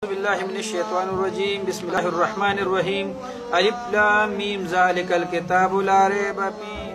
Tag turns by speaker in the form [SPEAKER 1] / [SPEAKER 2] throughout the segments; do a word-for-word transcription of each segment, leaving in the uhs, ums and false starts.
[SPEAKER 1] بالله من الشيطان الرجيم بسم الله الرحمن الرحيم الف لام ميم ذلك الكتاب لا ريب فيه.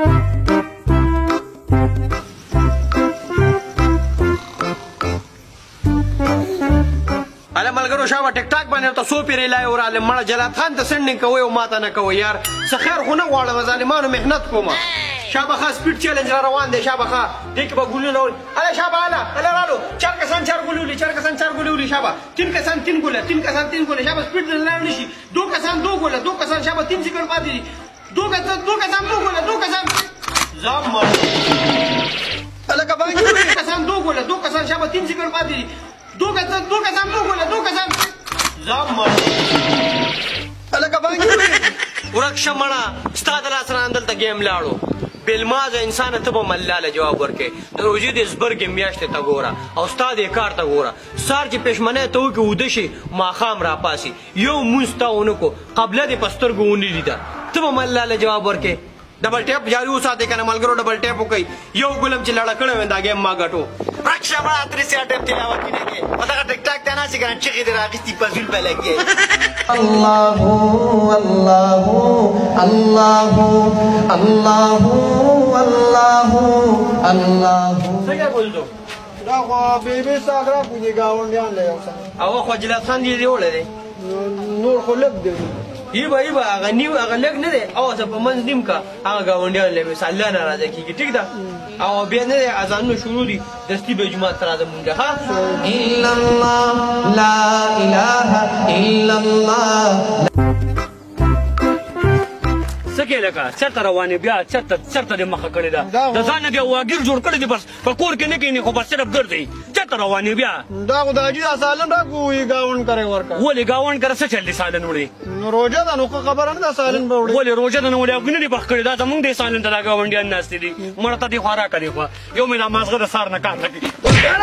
[SPEAKER 2] اله ملګرو شابه ټیک ټاک باندې تاسو پیری لای اوراله مړه جلات خان ته سندینګ کوي او ماته نه کوي یار څه خیر خو نه غواړم ظالمانو مهنت کوم شابه خاص سپیډ چیلنج را روان دی شابه خا دې کې به ګولونه ول اله شابه اله اله رالو چار کسان چار ګولولي چار کسان چار ګولولي شابه تین کسان تین ګوله تین کسان تین ګوله شابه سپیډ نه نشي دو کسان دو ګوله دو کسان شابه تین سکند پاتې دي دو کسان دو کسان دو ګوله دو کسان زم اله کا باندې کسان دو ګوله دو کسان شابه تین سکند پاتې دي دو کسان دو کسان دو ګوله دو کسان زم اله کا باندې ورکشه مړه استاد لاس راندل ته گیم لاړو بلماز انسان ته به ملاله جواب ورکې د روژې د زبرګې میاشتې ته ګوره او استاد یې کار ته ګوره سار چې پېشمنۍ ته وکړي اوده شي ماښام راپاسي یو مونځ تا ونه کو قبله دې په سترګو ونه لیده ته به ملاله جواب ورکې ډبل ټیپ جاري وساتئ که نه ملګرو ډبل ټیپ وکئ یو ګلم چې لړه کړی وی دا گیم ما ګټو رکشه مړه درې سیا ټیپ تلاوت کې نه کې په دغه ټیک ټاک ته ناستې که نه چغې دې راغېستي په زول په لګې
[SPEAKER 3] الله الله الله الله الله الله
[SPEAKER 2] څنګه بولدو
[SPEAKER 4] دا خو بیبي ساګرا کوجی گاونډیان له یو څه
[SPEAKER 2] هغه خو جلات خان دې وړی دی
[SPEAKER 4] نور خو لږ دی
[SPEAKER 2] ایبا ایبا هغه نیو هغه لږ نه دی او څه په منځ نیم کا هغه ګاونډیان له مثال الله ناراضه کېږي ټیک ده او بیا نه دی اذانونه شروع دي دستي به جومات ته راځه مونږ ها
[SPEAKER 3] الا الله لا اله الا الله
[SPEAKER 5] سکه لکه چرته روانې بیا چرته چرته دې مخه کړې ده د ځان نه بیا واګیر جوړ کړی دی بس په کور کې نه کښېني خو بس صرف ګرځئ چرته روانې بیا
[SPEAKER 4] دا خو د حاجي دا سالن را کوي ګاونډ کرے ورکا
[SPEAKER 5] ولې ګاونډ کره څه چل دی سالن وړي
[SPEAKER 4] نو روزه ده نو خبره نه ده سالن به وړي
[SPEAKER 5] ولې روژه ده نه وړي اوګنې دې بخ کړې دا زمونږ دې سالن ته دا ګاونډیان ناستې دي مړه ته دې خوراکه دی خو یو مې دا مازغه د سهار نه کار نه کوي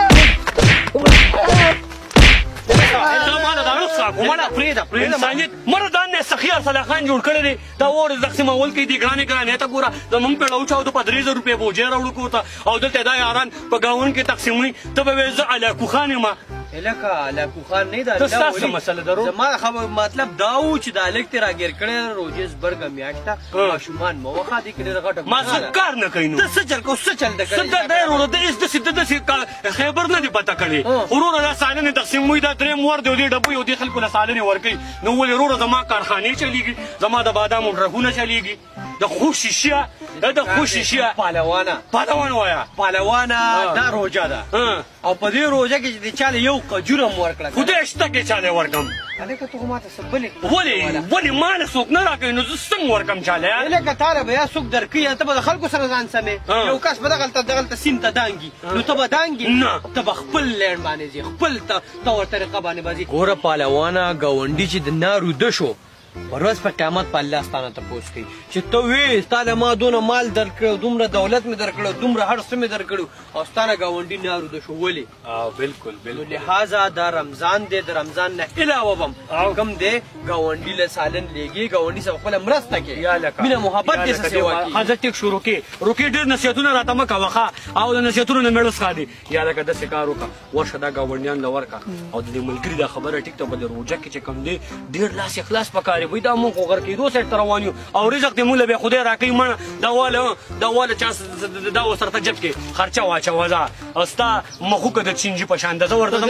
[SPEAKER 5] انسانیت مردان نه سخیار صلاح خان جوړ کړی دی دا اور تقسیمول کوي دي ګرانې ګرانې ته ګوره زمونږ پېړه وچاودو په درې زره روپۍ بوجۍ راوړو کور ته او دلته دا یاران په ګاونډ کې تقسیموي ته به وایې زه علاکو خان یم
[SPEAKER 2] الکه علاکو خان نه
[SPEAKER 5] ته ستاسو مسله درو
[SPEAKER 2] زما خبر مطلب دا و چې د هلک تې راګیر کړی روژې زبرګه میاشته ماشومان مه وخا دې کې ډېره غټه
[SPEAKER 5] ما څه کار نه کوي نو
[SPEAKER 2] ته څه چل کو څه چل ده
[SPEAKER 5] څه ده دی وروره ته هېڅ داسې ته داسې خیبر نه دي پته کړې وروره دا سالنې تقسیموي دا درېیم ور دی او دې ډبوي او دې خلکو له سالنې ورکوي نو ولې وروره زما کارخانې چلېږي زما د بادامو ټرکونه چلېږي د خو شیشه دا د خو شیشه
[SPEAKER 2] پهلوانه
[SPEAKER 5] پهلوان وایه
[SPEAKER 2] پهلوانه دا روژه ده او په دې روژه کې چې د چا له یو قجوره م ورکړه
[SPEAKER 5] خدای شته کې چاله ورکم
[SPEAKER 2] هلکه ته خو ماته څه بلې
[SPEAKER 5] ولې ولې ما له څوک نه راکوي نو زه څنګه ورکم چاله
[SPEAKER 2] هلکه تا له به یا څوک درکوي ته به د خلکو سره ځان سمې یو کس به دغلته دغلته سیند ته دانګي نو ته به دانګي
[SPEAKER 5] نه
[SPEAKER 2] ته به خپل لینډ باندې ځې خپل طور طریقه باندې به ځې ګوره پهلوانه ګاونډي چې د نارو ده شو ورځ په قیامت په الله ستانه تپوس کوي چې ته وې ستا له ما دونه مال درکړی دومره دولت مې درکړی دومره هر څه مې درکړي او ستا نه ګاونډي نه اروده شو ولې
[SPEAKER 5] بالکل
[SPEAKER 2] نو لهذا دا رمضان دی د رمضان نه علاوه به هم کوم دی ګاونډي له سالن لیږي ګاونډي سره خپله مرسته کوي مینه محبت دې څه سیوا کړي
[SPEAKER 5] حضرت ټیک شو روکې روکې ډېر نصیحتونه راته مه کوه ښه او د نصیحتونو نه مېړه څښه دي یا لکه داسې کار وکړه ورشه دا ګاونډیان له ورکړه او د دې ملګري دا خبره ټیک ته به د روژه کې چې کوم دی ډېر لاس اخلاص پکار وي دا مونږ خو کېدو سایډ ته روان یو او رزق دې موږ له بیا خدای راکوي مړه دا واله دا واله چا دا ورسره ته جب کې خرچه واچوه ځه او ستا مخوکه د چینجي په شان ده زه ورته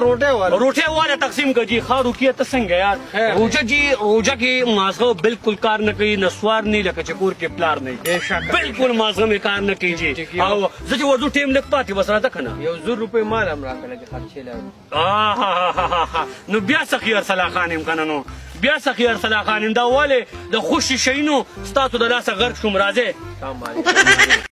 [SPEAKER 5] روټۍ واله تقسیم کړه جي ښه روکیه ته څنګه یار روژه جي روژه کې مازغه بالکل کار نه کوي نسوار نه لکه چې کور کې پلار نه بالکل مازغه مې کار نه کوي جي او زه چې ورځو ټیم لږ پاتې بس راته که نه
[SPEAKER 2] یو زر روپۍ مال هم راکړه چې خرچې
[SPEAKER 5] نو بیا سخي ارسلا خان یم که نه نو بیا سخي ارسلا خان یم دا ولې د خوشي شینو ستاسو د لاسه غرق شوم راځئ